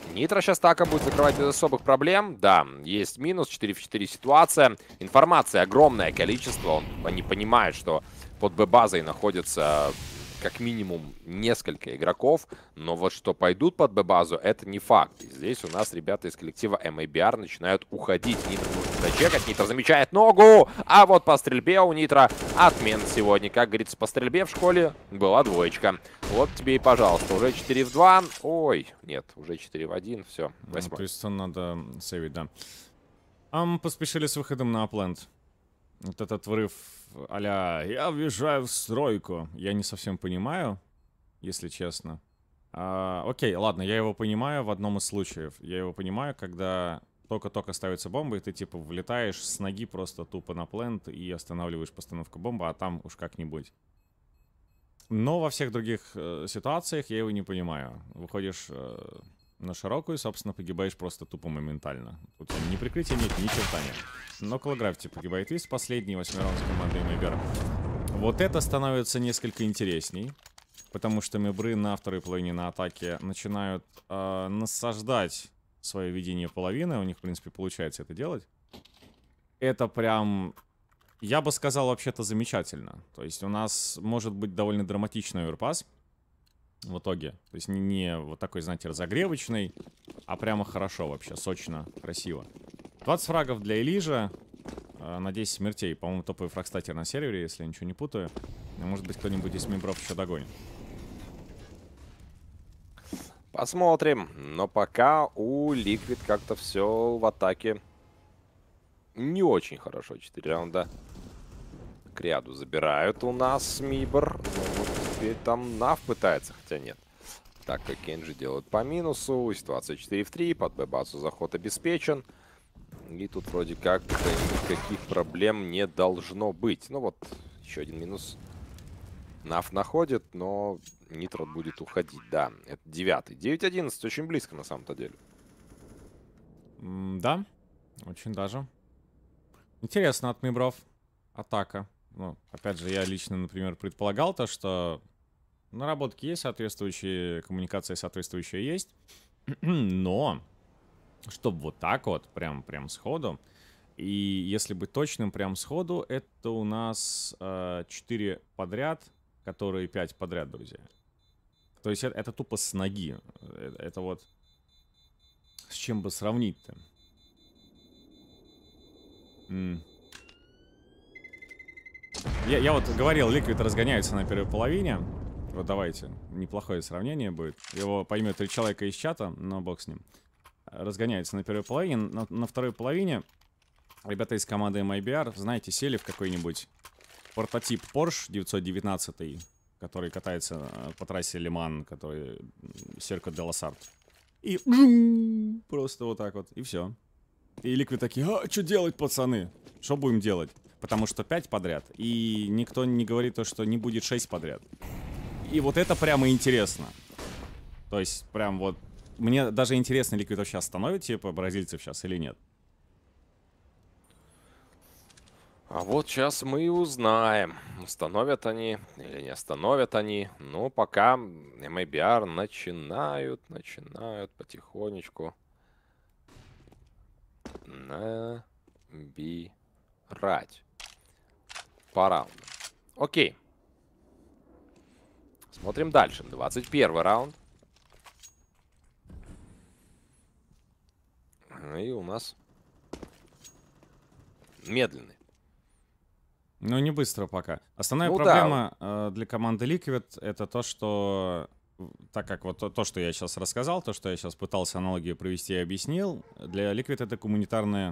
Нитро сейчас така будет закрывать без особых проблем. Да, есть минус, 4 в 4 ситуация. Информации огромное количество. Они понимают, что под Б-базой находится как минимум несколько игроков. Но вот что пойдут под Б-базу, это не факт. И здесь у нас ребята из коллектива MABR начинают уходить. Нитро нужно зачекать. Нитро замечает ногу. А вот по стрельбе у Нитро отмен сегодня. Как говорится, по стрельбе в школе была двоечка. Вот тебе и пожалуйста. Уже 4 в 2. Ой, нет, уже 4 в 1. Все, 8. То есть надо сейвить, да. Поспешили с выходом на апленд. Вот этот врыв а-ля «Я въезжаю в стройку». Я не совсем понимаю, если честно. Окей, ладно, я его понимаю в одном из случаев. Я его понимаю, когда только-только ставится бомба, и ты типа влетаешь с ноги просто тупо на плент и останавливаешь постановку бомбы, а там уж как-нибудь. Но во всех других ситуациях я его не понимаю. Выходишь на широкую, собственно, погибаешь просто тупо моментально. Тут ни прикрытия нет, ни черта нет. Но Call of Gravity погибает из последней 8 раунд с командой MABR. Вот это становится несколько интересней. Потому что мебры на второй половине на атаке начинают насаждать свое видение половины. У них, в принципе, получается это делать. Это прям, я бы сказал, вообще-то замечательно. То есть у нас может быть довольно драматичный оверпас в итоге. То есть не вот такой, знаете, разогревочный, а прямо хорошо вообще, сочно, красиво. 20 фрагов для Элижа на 10 смертей. По-моему, топовый фрагстатер на сервере, если я ничего не путаю. Может быть, кто-нибудь из мембров еще догонит. Посмотрим. Но пока у Liquid как-то все в атаке не очень хорошо. 4 раунда к ряду забирают у нас Мибор. Ну, вот теперь там Нав пытается, хотя нет. Так как Кенджи делают по минусу. Ситуация 4 в 3. Под Б-базу заход обеспечен. И тут вроде как никаких проблем не должно быть. Ну вот, еще один минус. Нав находит, но Нитро будет уходить. Да, это 9-й. 9-11, очень близко на самом-то деле. Да, очень даже. Интересно от мибров атака. Ну, опять же, я лично, например, предполагал то, что наработки есть соответствующие, коммуникация соответствующая есть. Но, чтобы вот так вот, прям сходу, и если быть точным, прям сходу, это у нас 4 подряд, которые 5 подряд, друзья. То есть это тупо с ноги. Это вот с чем бы сравнить-то? Я вот говорил, Liquid разгоняется на первой половине. Вот давайте, неплохое сравнение будет. Его поймет 3 человека из чата, но бог с ним. Разгоняется на первой половине. На второй половине ребята из команды MABR, знаете, сели в какой-нибудь прототип Porsche 919, который катается по трассе Лиман, который Circuit de la Sarthe. И просто вот так вот, и все. И Liquid такие: а что делать, пацаны? Что будем делать? Потому что 5 подряд, и никто не говорит то, что не будет 6 подряд. И вот это прямо интересно. То есть прям вот, мне даже интересно, Liquid вообще остановит, типа, бразильцев сейчас или нет. А вот сейчас мы и узнаем, остановят они или не остановят они. Но пока MABR начинают потихонечку набирать по раунду. Окей. Смотрим дальше. 21 раунд. И у нас медленный. Ну, не быстро пока. Основная Ну, проблема для команды Liquid — это то, что, так как вот то, что я сейчас рассказал, то, что я сейчас пытался аналогию провести и объяснил, для Liquid это гуманитарная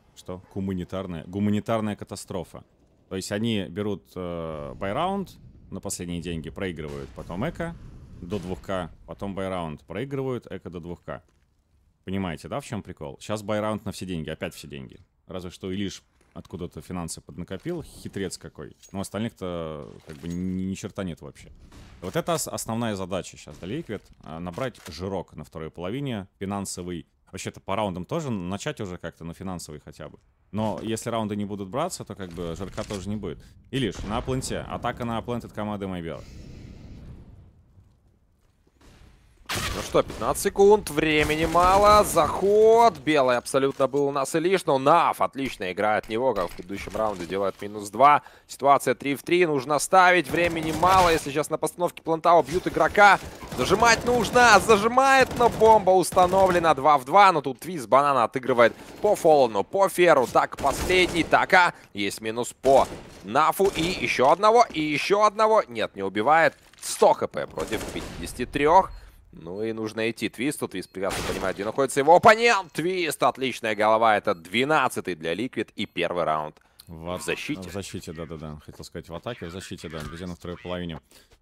катастрофа. То есть они берут байраунд на последние деньги, проигрывают, потом эко до 2К, потом байраунд, проигрывают, эко до 2К. Понимаете, да, в чем прикол? Сейчас байраунд на все деньги, опять все деньги. Разве что и лишь откуда-то финансы поднакопил, хитрец какой. Но остальных-то как бы ни черта нет вообще. Вот это основная задача сейчас для Liquid. Набрать жирок на второй половине, финансовый. Вообще-то по раундам тоже начать уже как-то на финансовый хотя бы. Но если раунды не будут браться, то как бы жирка тоже не будет. И лишь на апленте. Атака на аплент от команды MABR. Ну что, 15 секунд, времени мало, заход, белый абсолютно был у нас и лишь, но Нав отлично играет от него, как в предыдущем раунде, делает -2, ситуация 3 в 3, нужно ставить, времени мало, если сейчас на постановке плантау бьют игрока, зажимать нужно, зажимает, но бомба установлена, 2 в 2, но тут Твист банана отыгрывает по Фоллану, по Феру, так последний, така, есть минус по Нафу и еще одного, нет, не убивает, 100 хп против 53. Ну и нужно идти Твисту. Твист прекрасно понимает, где находится его оппонент. Твист, отличная голова. Это 12-й для Ликвид и первый раунд в защите. В защите, да-да-да. Хотел сказать в атаке, в защите, да. Друзья, на второй половине.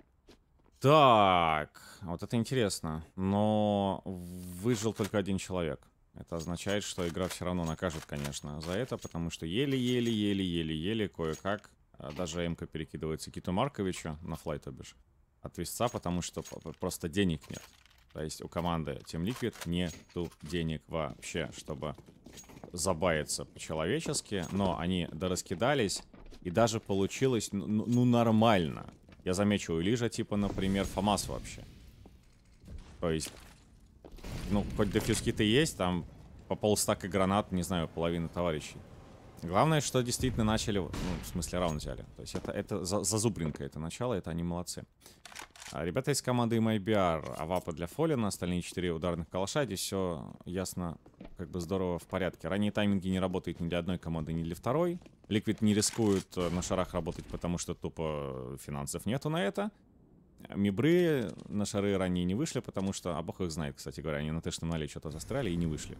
Так, вот это интересно. Но выжил только один человек. Это означает, что игра все равно накажет, конечно, за это, потому что еле-еле кое-как даже М-ка перекидывается Киту Марковичу на флайт, то бишь, от Твистца, потому что просто денег нет. То есть у команды Team Liquid нету денег вообще, чтобы забаяться по-человечески. Но они дораскидались, и даже получилось, ну, нормально. Я замечу, у Лижа, типа, например, ФАМАС вообще. То есть, ну, хоть дефьюз-киты есть, там по полстака гранат, не знаю, половина товарищей. Главное, что действительно начали, ну, в смысле, раунд взяли. То есть это зазубринка, это начало, это они молодцы. Ребята из команды MIBR, авапа для Фоллина, остальные 4 ударных калаша, здесь все ясно, как бы здорово в порядке. Ранние тайминги не работают ни для одной команды, ни для второй. Liquid не рискует на шарах работать, потому что тупо финансов нету на это. Мибры на шары ранее не вышли, потому что, а бог их знает, кстати говоря, они на тэшном нале что-то застряли и не вышли.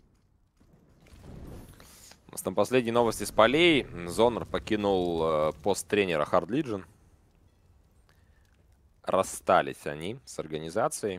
У нас там последние новости с полей. Зонер покинул пост тренера Hard Legion. Расстались они с организацией.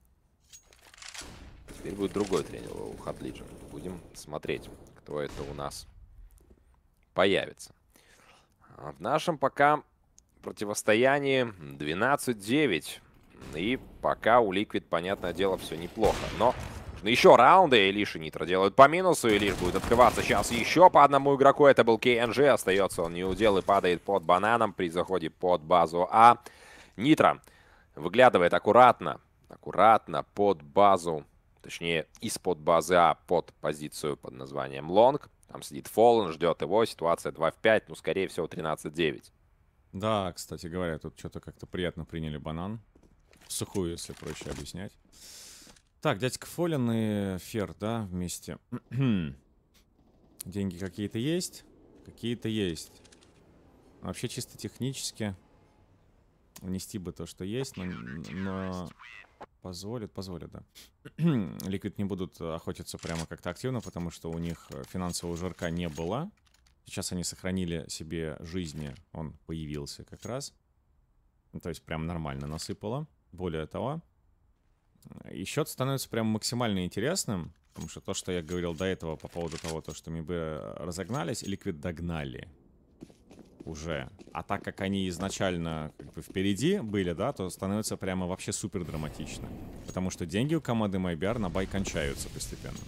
Теперь будет другой тренер у Hard Legion. Будем смотреть, кто это у нас появится. А в нашем пока противостоянии 12-9. И пока у Liquid, понятное дело, все неплохо. Но еще раунды. Элиш и Нитро делают по минусу. Элиш будет открываться сейчас еще по одному игроку. Это был KNG. Остается он неудел и падает под бананом при заходе под базу А. Нитро выглядывает аккуратно под базу. Точнее, из-под базы А под позицию под названием Лонг. Там сидит Fallen, ждет его. Ситуация 2 в 5. Ну, скорее всего, 13-9. Да, кстати говоря, тут что-то как-то приятно приняли банан. В сухую, если проще объяснять. Так, дядька Фоллен и Фер, да, вместе. Деньги какие-то есть? Какие-то есть. Вообще, чисто технически внести бы то, что есть, но позволит, да. Liquid не будут охотиться прямо как-то активно, потому что у них финансового жирка не было. Сейчас они сохранили себе жизни, он появился как раз. То есть прям нормально насыпало. Более того, и счет становится прям максимально интересным, потому что то, что я говорил до этого по поводу того, что Мибы разогнались, Liquid догнали уже. А так как они изначально как бы впереди были, да, то становится прямо вообще супер драматично. Потому что деньги у команды MIBR на бай кончаются постепенно.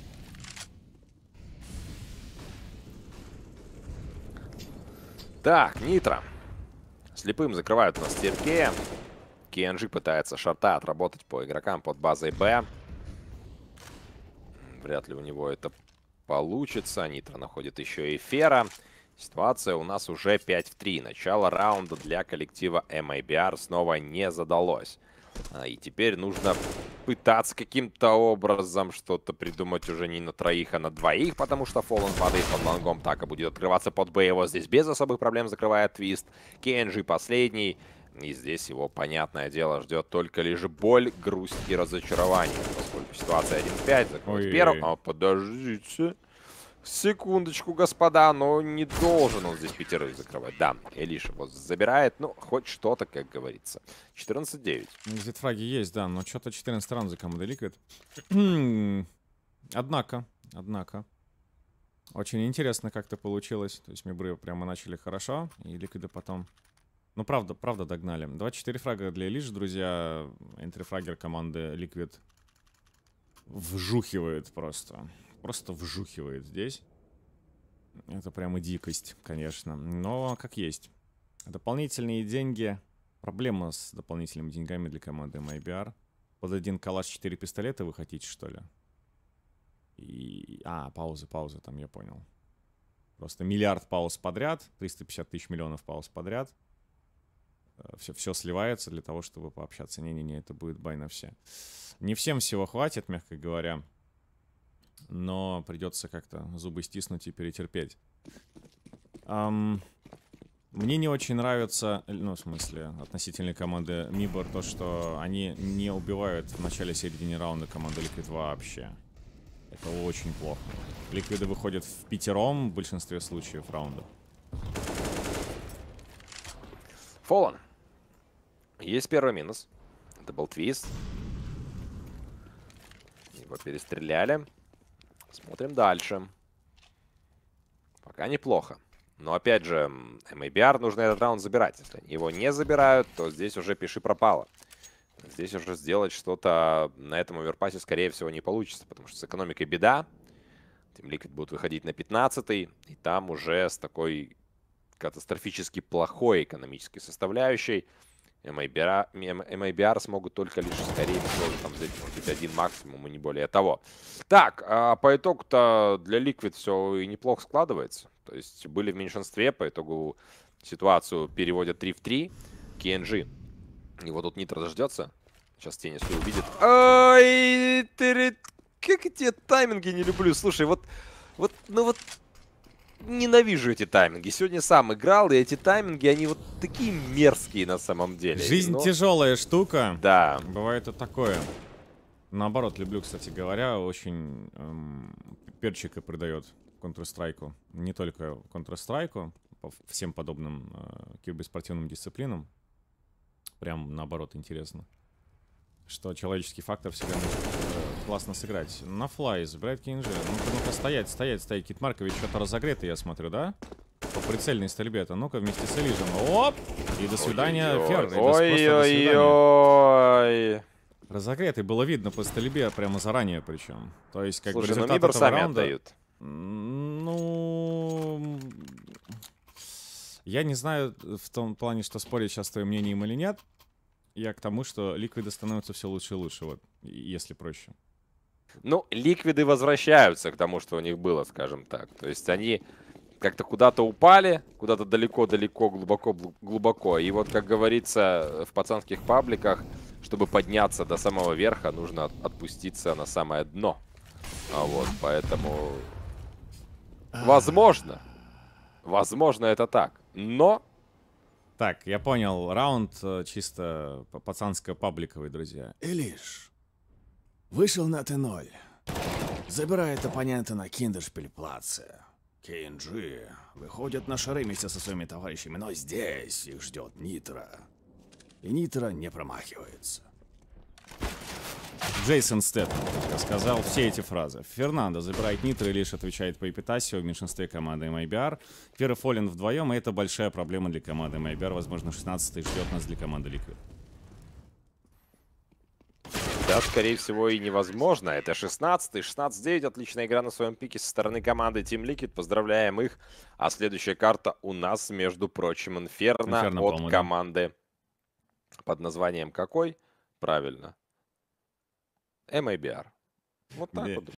Так, Нитро. Слепым закрывают у нас Тиркея. KNG пытается шарта отработать по игрокам под базой Б. Вряд ли у него это получится. Нитро находит еще и Фера. Ситуация у нас уже 5 в 3. Начало раунда для коллектива MIBR снова не задалось. И теперь нужно пытаться каким-то образом что-то придумать уже не на троих, а на двоих, потому что Fallen падает под лонгом. Така будет открываться под Б. Его здесь без особых проблем закрывает Твист. KNG последний. И здесь его, понятное дело, ждет только лишь боль, грусть и разочарование. Поскольку ситуация 1-5, закроет первым. А подождите. Секундочку, господа, но не должен он здесь 5 закрывать. Да, Элиш его забирает, ну, хоть что-то, как говорится. 14-9. Зетфраги есть, да, но что-то 14 раунд за командой Liquid. Однако, очень интересно как-то получилось. То есть Мибры прямо начали хорошо, и Liquid потом... Ну, правда догнали. 24 фрага для Элиш, друзья. Энтрифрагер команды Liquid вжухивает просто. Просто вжухивает здесь. Это прямо дикость, конечно. Но как есть. Дополнительные деньги. Проблема с дополнительными деньгами для команды MIBR. Под один калаш 4 пистолета вы хотите, что ли? Паузы, там, я понял. Просто миллиард пауз подряд, 350 тысяч миллионов пауз подряд. Все сливается для того, чтобы пообщаться. Не-не-не, это будет бай на все. Не всем всего хватит, мягко говоря. Но придется как-то зубы стиснуть и перетерпеть. Мне не очень нравится, ну, в смысле, относительно команды Мибор, то, что они не убивают в начале-середине раунда команду Liquid вообще. Это очень плохо. Ликвиды выходят в пятером в большинстве случаев раунда. Fallen. Есть первый минус. Это был твист. Его перестреляли. Смотрим дальше. Пока неплохо. Но опять же, MABR нужно этот раунд забирать. Если они его не забирают, то здесь уже пиши пропало. Здесь уже сделать что-то на этом оверпасе, скорее всего, не получится. Потому что с экономикой беда. Team Liquid будут выходить на 15-й. И там уже с такой катастрофически плохой экономической составляющей MABR смогут только лишь, скорее всего, там взять, может быть, один максимум и не более того. Так, по итогу-то для Liquid все и неплохо складывается. То есть были в меньшинстве, по итогу ситуацию переводят 3 в 3. KNG. Его тут Нитро дождется. Сейчас тени все увидит. Ой, как эти тайминги не люблю. Слушай, вот ненавижу эти тайминги. Сегодня сам играл, и эти тайминги, они вот такие мерзкие на самом деле. Жизнь тяжелая штука. Да. Бывает и такое. Наоборот, люблю, кстати говоря, очень перчика придает Counter-Strike. Не только Counter-Strike, по всем подобным киберспортивным дисциплинам. Прям наоборот интересно. Что человеческий фактор всегда может классно сыграть. На флай забирает KNG. Ну-ка, стоять. Кит Маркович что-то разогретый, я смотрю, да? По прицельной стрельбе-то. Ну-ка, вместе с Элижем. Оп! И до свидания, Фер. Ой-ой-ой. Разогретый было видно по стрельбе прямо заранее причем. То есть, как бы результат этого этого сами раунда... отдают. Ну... Я не знаю в том плане, что спорить сейчас с твоим мнением или нет. Я к тому, что ликвиды становятся все лучше и лучше, вот, если проще. Ну, ликвиды возвращаются к тому, что у них было, скажем так. То есть они как-то куда-то упали, куда-то далеко-далеко, глубоко-глубоко. И вот, как говорится в пацанских пабликах, чтобы подняться до самого верха, нужно отпуститься на самое дно. Вот, поэтому... Возможно это так, но... Так, я понял. Раунд чисто пацанско-пабликовый, друзья. Элиш вышел на Т0. Забирает оппонента на Киндершпильплаце. KNG выходят на шары вместе со своими товарищами, но здесь их ждет Нитро. И Нитро не промахивается. Джейсон Стэттем сказал все эти фразы. Фернандо забирает Нитро и лишь отвечает по Эпитасио в меньшинстве команды MABR. Фер и Fallen вдвоем, и это большая проблема для команды MABR. Возможно, 16-й ждет нас для команды Liquid. Да, скорее всего, и невозможно. Это 16-й, 16-9. Отличная игра на своем пике со стороны команды Team Liquid. Поздравляем их. А следующая карта у нас, между прочим, Инферно от команды под названием какой? Правильно. MABR. Вот так вот.